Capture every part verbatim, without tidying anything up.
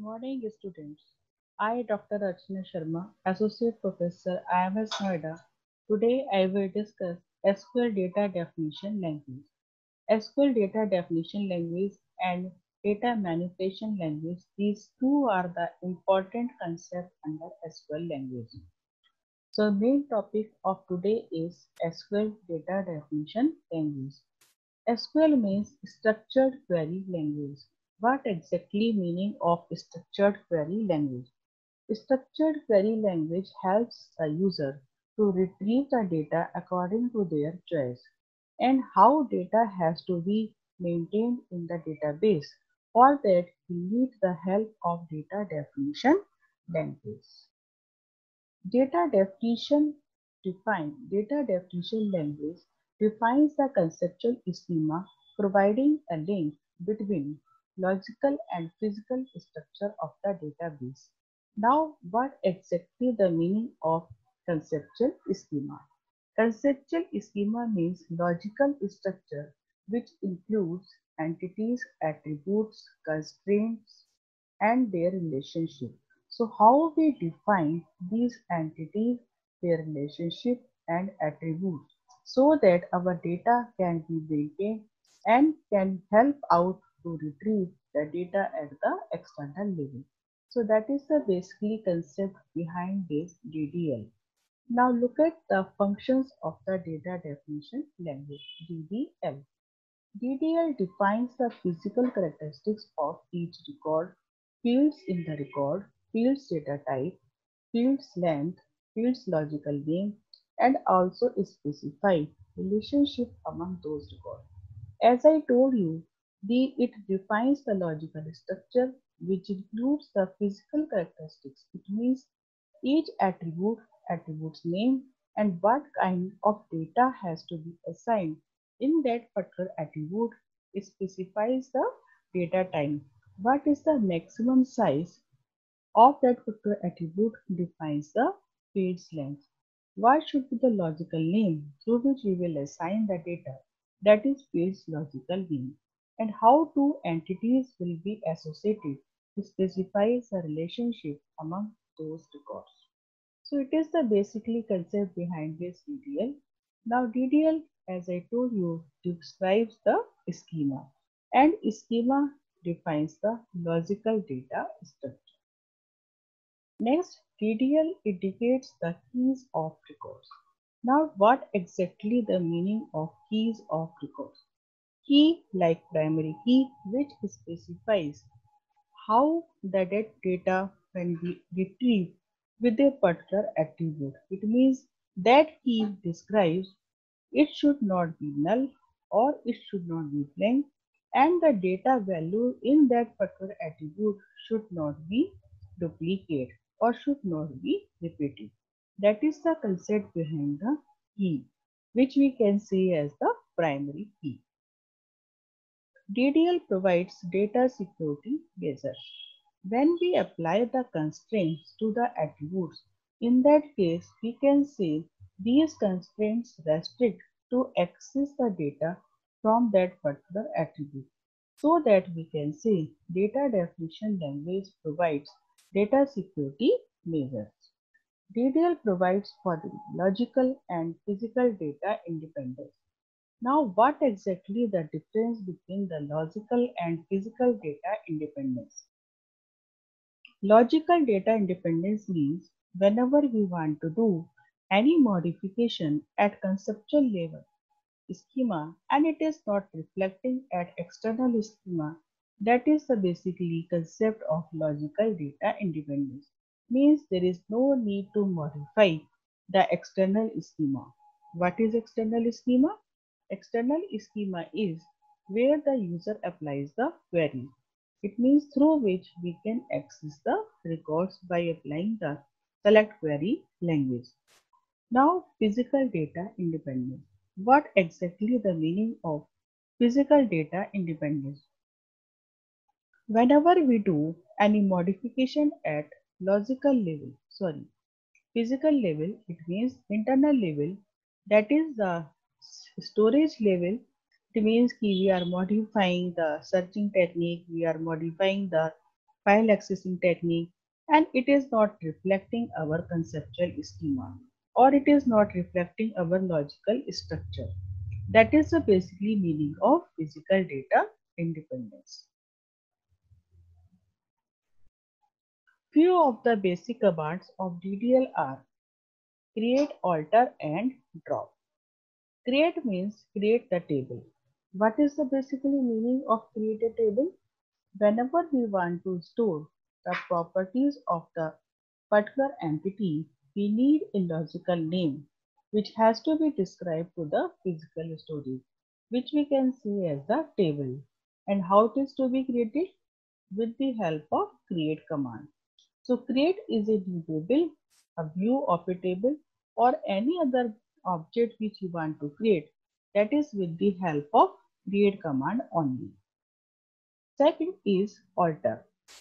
morning, students. I, Doctor Archana Sharma, Associate Professor, I M S Noida. Today, I will discuss S Q L Data Definition Language. S Q L Data Definition Language and Data Manipulation Language. These two are the important concepts under S Q L language. So, main topic of today is S Q L Data Definition Language. S Q L means structured query language. What exactly meaning of structured query language? Structured query language helps the user to retrieve the data according to their choice and how data has to be maintained in the database. For that, we need the help of data definition language. Data definition define data definition language defines the conceptual schema providing a link between logical and physical structure of the database. Now, what exactly the meaning of conceptual schema? Conceptual schema means logical structure which includes entities, attributes, constraints, and their relationship. So how we define these entities, their relationship and attributes so that our data can be maintained and can help out to retrieve the data at the external level. So that is the basically concept behind this D D L. Now look at the functions of the data definition language D D L. D D L defines the physical characteristics of each record, fields in the record, fields data type, fields length, fields logical name, and also specify relationship among those records. As I told you, the, it defines the logical structure which includes the physical characteristics. It means each attribute, attribute's name, and what kind of data has to be assigned in that particular attribute specifies the data type. What is the maximum size of that particular attribute defines the field's length. What should be the logical name through which we will assign the data? That is field's logical name. And how two entities will be associated specifies the relationship among those records. So it is the basically concept behind this D D L. Now D D L, as I told you, describes the schema, and schema defines the logical data structure. Next, D D L indicates the keys of records. Now, what exactly the meaning of keys of records? Key like primary key, which specifies how the data can be retrieved with a particular attribute. It means that key describes it should not be null or it should not be blank, and the data value in that particular attribute should not be duplicate or should not be repeated. That is the concept behind the key, which we can see as the primary key. D D L provides data security measures. When we apply the constraints to the attributes, in that case, we can say these constraints restrict to access the data from that particular attribute. So that we can say data definition language provides data security measures. D D L provides for the logical and physical data independence. Now, what exactly the difference between the logical and physical data independence? Logical data independence means whenever we want to do any modification at conceptual level schema and it is not reflecting at external schema, that is the basically concept of logical data independence. Means there is no need to modify the external schema. What is external schema? External schema is where the user applies the query. It means through which we can access the records by applying the select query language. Now, physical data independence. What exactly the meaning of physical data independence? Whenever we do any modification at logical level, sorry, physical level, it means internal level, that is the storage level. It means ki we are modifying the searching technique, we are modifying the file accessing technique, and it is not reflecting our conceptual schema, or it is not reflecting our logical structure. That is the basically meaning of physical data independence. Few of the basic commands of D D L are create, alter, and drop. Create means create the table. What is the basically meaning of create a table? Whenever we want to store the properties of the particular entity, we need a logical name which has to be described to the physical storage, which we can see as the table. And how it is to be created? With the help of create command. So create is a new table, a view of a table, or any other object which you want to create. That is with the help of create command only. Second is alter.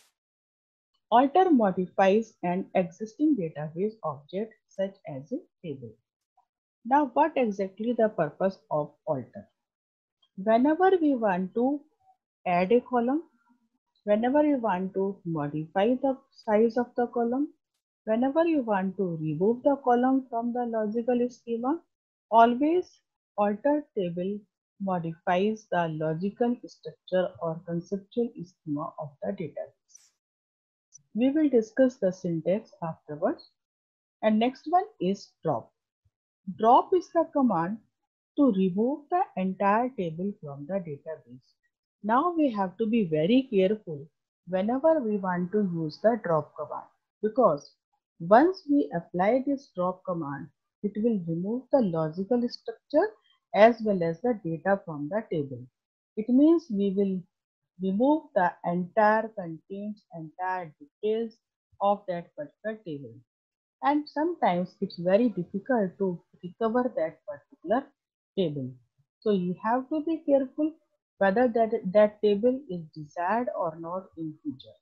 Alter modifies an existing database object such as a table. Now what exactly the purpose of alter? Whenever we want to add a column, whenever you want to modify the size of the column, whenever you want to remove the column from the logical schema, always alter table modifies the logical structure or conceptual schema of the database. We will discuss the syntax afterwards. And next one is drop. Drop is the command to remove the entire table from the database. Now we have to be very careful whenever we want to use the drop command, because once we apply this drop command, it will remove the logical structure as well as the data from the table. It means we will remove the entire contents, entire details of that particular table. And sometimes it's very difficult to recover that particular table. So you have to be careful whether that, that table is desired or not in future.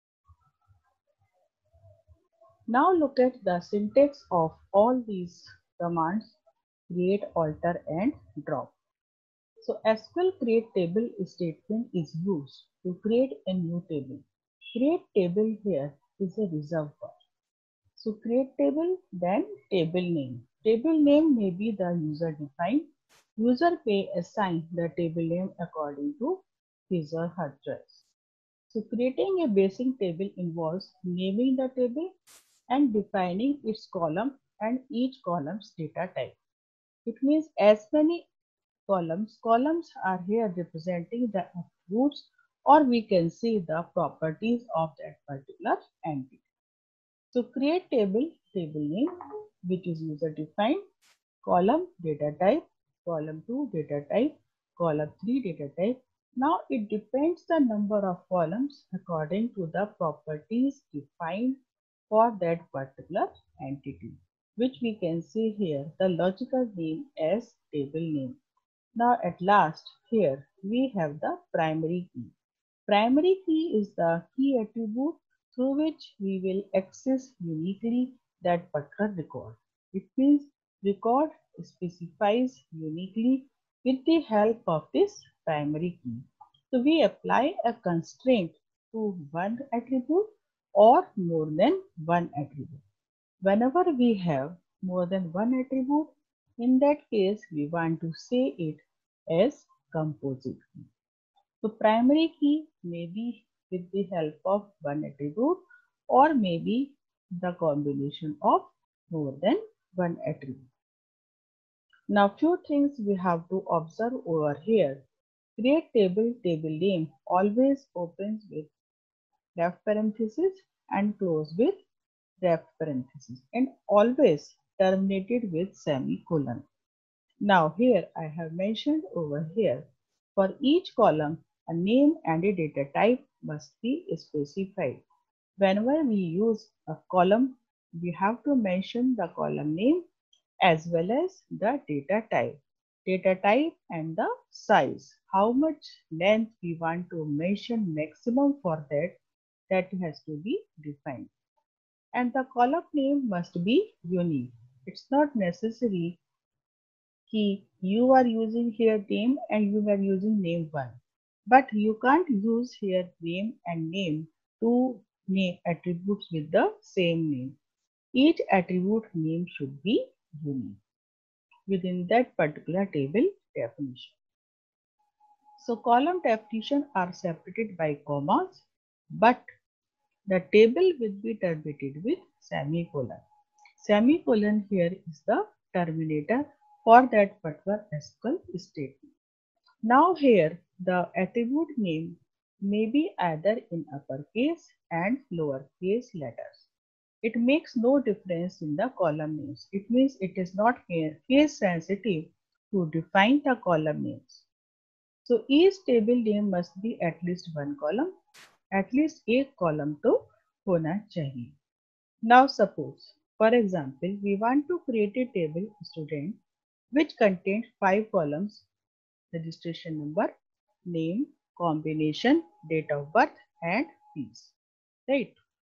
Now look at the syntax of all these commands: create, alter, and drop. So S Q L create table statement is used to create a new table. Create table here is a reserved word. So create table, then table name. Table name may be the user defined. User may assign the table name according to his or her choice. So creating a basic table involves naming the table and defining its column and each column's data type. It means as many columns. Columns are here representing the attributes, or we can see the properties of that particular entity. So create table, table name, which is user defined, column data type, column two data type, column three data type. Now it depends the number of columns according to the properties defined for that particular entity, which we can see here the logical name as table name. Now at last here we have the primary key. Primary key is the key attribute through which we will access uniquely that particular record. It means record specifies uniquely with the help of this primary key. So we apply a constraint to one attribute or more than one attribute. Whenever we have more than one attribute, in that case we want to say it as composite key. So primary key may be with the help of one attribute or maybe the combination of more than one attribute. Now few things we have to observe over here. Create table, table name always opens with left parenthesis and close with left parenthesis and always terminated with semicolon. Now here I have mentioned over here, for each column a name and a data type must be specified. Whenever we use a column, we have to mention the column name as well as the data type. Data type and the size. How much length we want to mention maximum for that, that has to be defined. And the column name must be unique. It's not necessary key you are using here name and you are using name one, but you can't use here name and name two name attributes with the same name. Each attribute name should be unique within that particular table definition. So column definition are separated by commas, but the table will be terminated with semicolon. Semicolon here is the terminator for that particular S Q L statement. Now here the attribute name may be either in uppercase and lowercase letters. It makes no difference in the column names. It means it is not case sensitive to define the column names. So each table name must be at least one column. At least एक column तो होना चाहिए. Now suppose, for example, we want to create a table student which contains five columns: registration number, name, combination, date of birth, and fees. Right?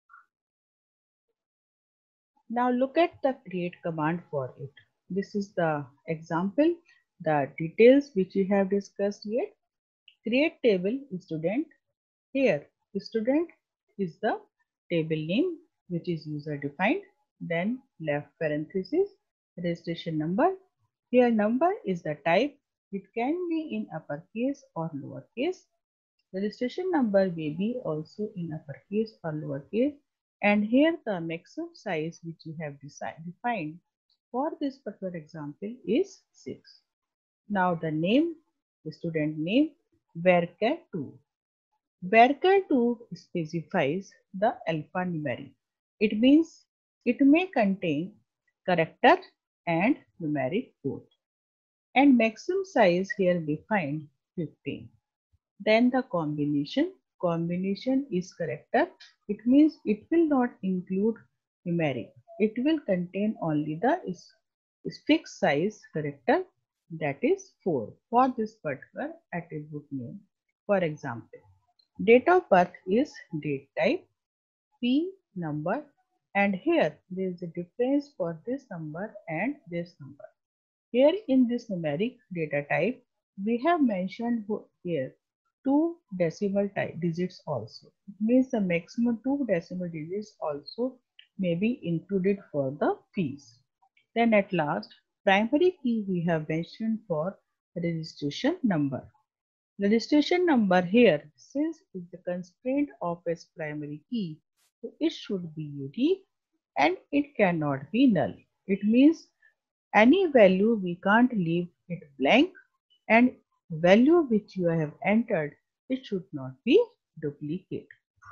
Now look at the create command for it. This is the example, the details which we have discussed yet. Create table student. Here, student is the table name which is user defined. Then left parenthesis, registration number. Here number is the type. It can be in uppercase or lowercase. Registration number may be also in uppercase or lowercase. And here the maximum size which we have defined for this particular example is six. Now the name, the student name, varchar two. varchar two specifies the alphanumeric. It means it may contain character and numeric both. And maximum size here defined fifteen. Then the combination. Combination is character. It means it will not include numeric. It will contain only the fixed size character, that is four, for this particular attribute name. For example, date of birth is date type, P number, and here there is a difference for this number and this number. Here in this numeric data type, we have mentioned here two decimal type digits also. It means the maximum two decimal digits also may be included for the fees. Then at last, primary key we have mentioned for registration number. Registration number here, since is the constraint of its primary key, so it should be unique and it cannot be null. It means any value we can't leave it blank, and value which you have entered, it should not be duplicate.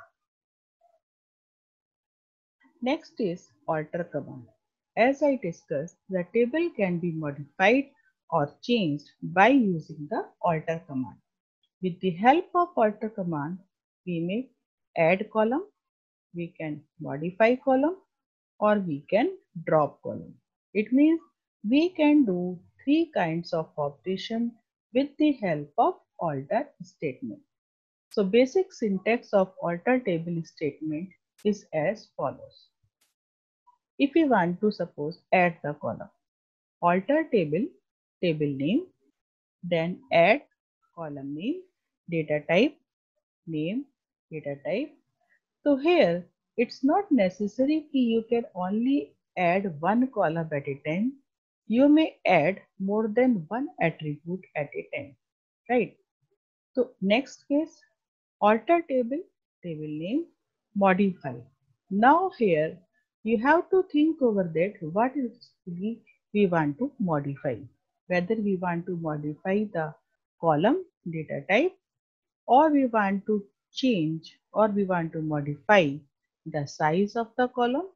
Next is alter command. As I discussed, the table can be modified or changed by using the alter command. With the help of alter command, we may add column, we can modify column, or we can drop column. It means we can do three kinds of operation with the help of alter statement. So basic syntax of alter table statement is as follows. If we want to suppose add the column, alter table, table name, then add column name, data type, name, data type. So here it's not necessary that you can only add one column at a time. You may add more than one attribute at a time, right? So next case, alter table, table name, modify. Now here you have to think over that what is we, we want to modify. Whether we want to modify the column data type, or we want to change or we want to modify the size of the column.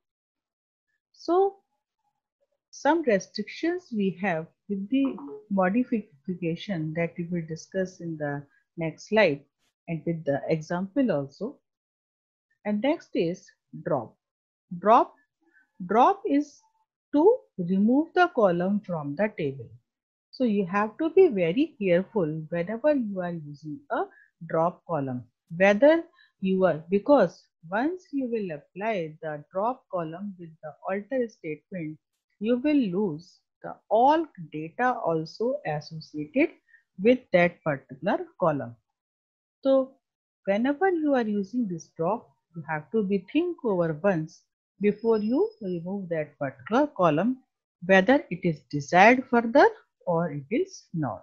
So some restrictions we have with the modification that we will discuss in the next slide and with the example also. And next is drop. Drop. Drop is to remove the column from the table. So you have to be very careful whenever you are using a drop column, whether you are, because once you will apply the drop column with the alter statement, you will lose the all data also associated with that particular column. So whenever you are using this drop, You have to be think over once before you remove that particular column, whether it is desired further or it is not.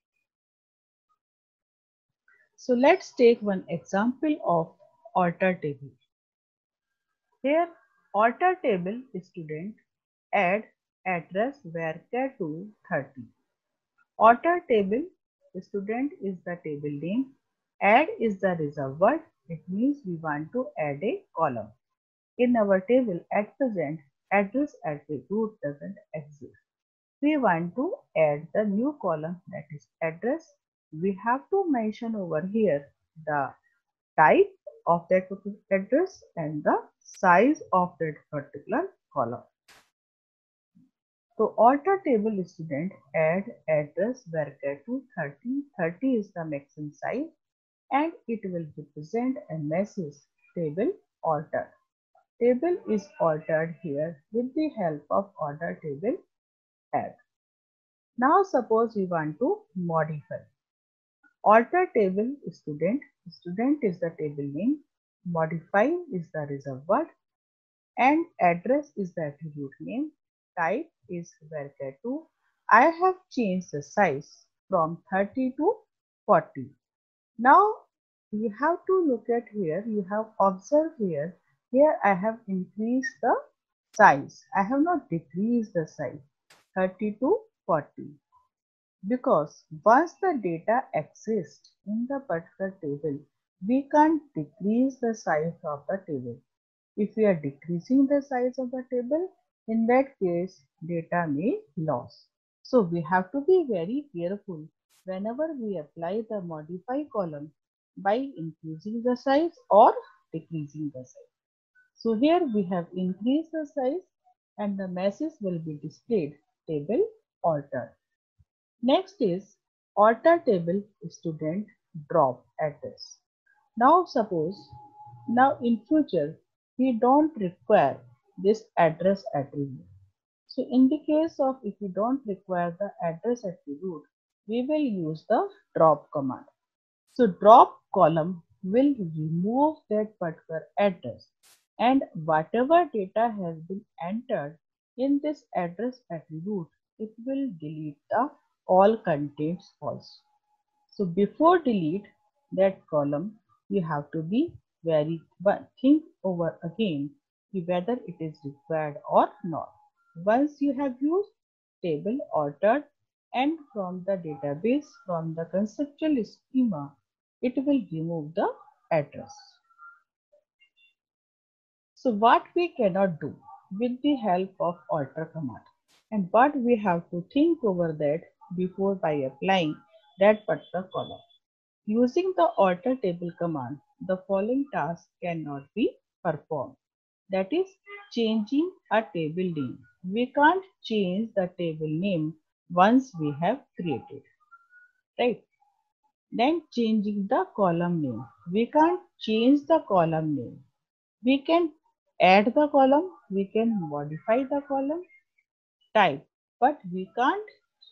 So let's take one example of alter table. Here alter table student add address varchar to thirty. Alter table student is the table name. Add is the reserved word. It means we want to add a column. In our table at present, address attribute doesn't exist. We want to add the new column, that is address. We have to mention over here the type of that address and the size of that particular column. So alter table student add address varchar to thirty. thirty is the maximum size and it will represent a message table altered. Table is altered here with the help of alter table add. Now suppose we want to modify. Alter table student. Student is the table name. Modify is the reserved word. And address is the attribute name. Type is varchar two. I have changed the size from thirty to forty. Now you have to look at here. You have observed here. Here I have increased the size. I have not decreased the size thirty to forty. Because once the data exists in the particular table, we can't decrease the size of the table. If we are decreasing the size of the table, in that case, data may lose. So we have to be very careful whenever we apply the modify column by increasing the size or decreasing the size. So here we have increased the size and the message will be displayed table altered. Next is alter table student drop address. Now suppose, now in future we don't require this address attribute. So in the case of if we don't require the address attribute, we will use the drop command. So drop column will remove that particular address and whatever data has been entered in this address attribute, it will delete the all contents also. So before delete that column, you have to be very but think over again whether it is required or not. Once you have used table altered and from the database from the conceptual schema, it will remove the address. So what we cannot do with the help of alter command and what we have to think over that before by applying that particular column. Using the alter table command, the following task cannot be performed. That is changing a table name. We can't change the table name once we have created, right? Then changing the column name. We can't change the column name. We can add the column, we can modify the column type, but we can't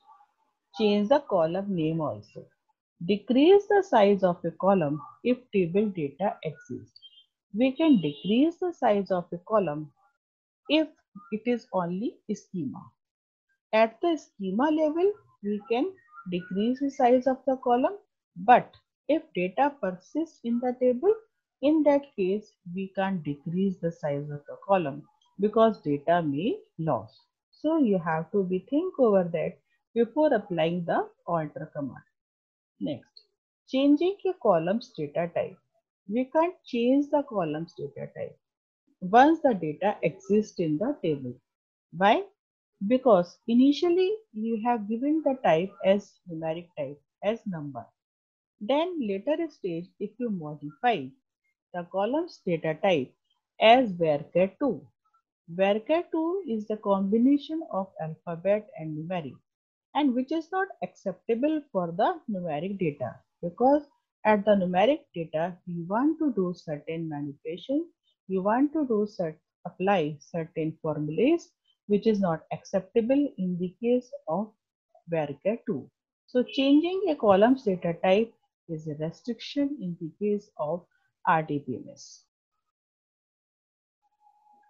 change the column name also. Decrease the size of a column if table data exists. We can decrease the size of a column if it is only schema. At the schema level, we can decrease the size of the column, but if data persists in the table, in that case, we can't decrease the size of the column because data may lose. So you have to be think over that before applying the alter command. Next, changing a column's data type. We can't change the column's data type once the data exists in the table. Why? Because initially you have given the type as numeric type as number. Then later stage if you modify the column's data type as varchar two. varchar two is the combination of alphabet and numeric and which is not acceptable for the numeric data because at the numeric data you want to do certain manipulation, you want to do cert apply certain formulas which is not acceptable in the case of varchar two. So changing a column's data type is a restriction in the case of R D B M S.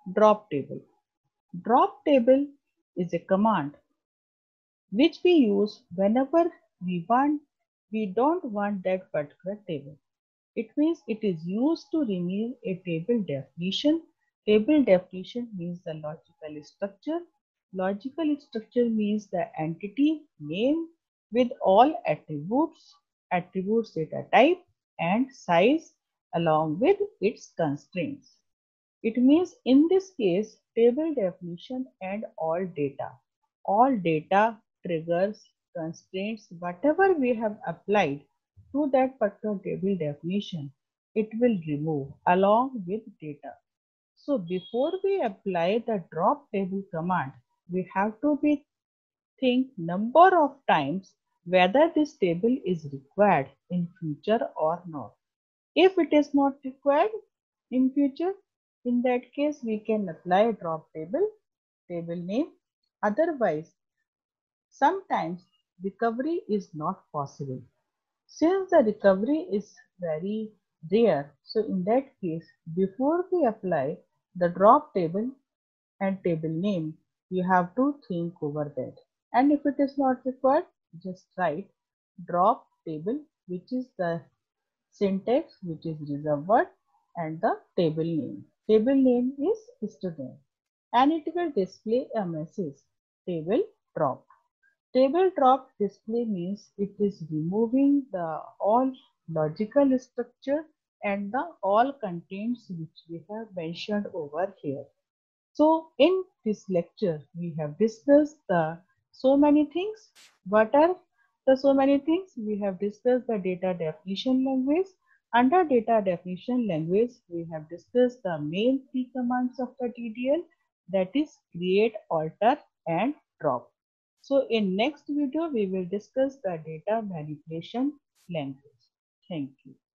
Drop table. Drop table is a command which we use whenever we want we don't want that particular table. It means it is used to remove a table definition. Table definition means the logical structure. Logical structure means the entity name with all attributes, attributes data type and size along with its constraints. It means in this case table definition and all data. All data, triggers, constraints, whatever we have applied to that particular table definition, it will remove along with data. So before we apply the drop table command, we have to be think number of times whether this table is required in future or not. If it is not required in future, in that case we can apply a drop table, table name. Otherwise, sometimes recovery is not possible. Since the recovery is very rare, so in that case, before we apply the drop table and table name, you have to think over that. And if it is not required, just write drop table, which is the syntax which is reserved and the table name. Table name is student and it will display a message table drop. Table drop display means it is removing the all logical structure and the all contents which we have mentioned over here. So in this lecture, we have discussed the so many things. What are the so many things? We have discussed the data definition language. Under data definition language, we have discussed the main three commands of the D D L, that is create, alter and drop. So in next video, we will discuss the data manipulation language. Thank you.